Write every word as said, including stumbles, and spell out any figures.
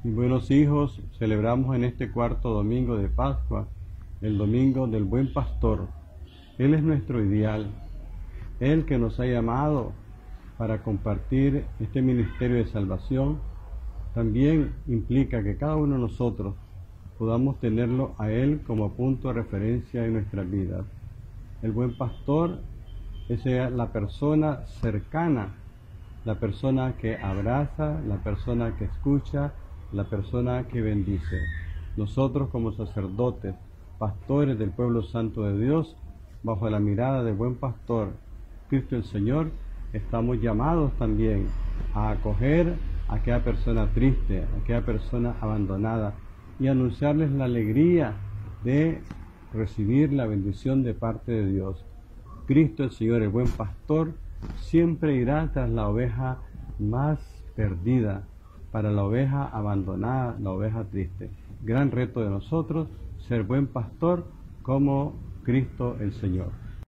Mis buenos hijos, celebramos en este cuarto domingo de Pascua, el domingo del Buen Pastor. Él es nuestro ideal, Él que nos ha llamado para compartir este ministerio de salvación, también implica que cada uno de nosotros podamos tenerlo a Él como punto de referencia en nuestras vidas. El Buen Pastor es la persona cercana, la persona que abraza, la persona que escucha, la persona que bendice. Nosotros como sacerdotes, pastores del pueblo santo de Dios, bajo la mirada del Buen Pastor, Cristo el Señor, estamos llamados también a acoger a aquella persona triste, a aquella persona abandonada y anunciarles la alegría de recibir la bendición de parte de Dios. Cristo el Señor, el Buen Pastor, siempre irá tras la oveja más perdida, para la oveja abandonada, la oveja triste. Gran reto de nosotros, ser buen pastor como Cristo el Señor.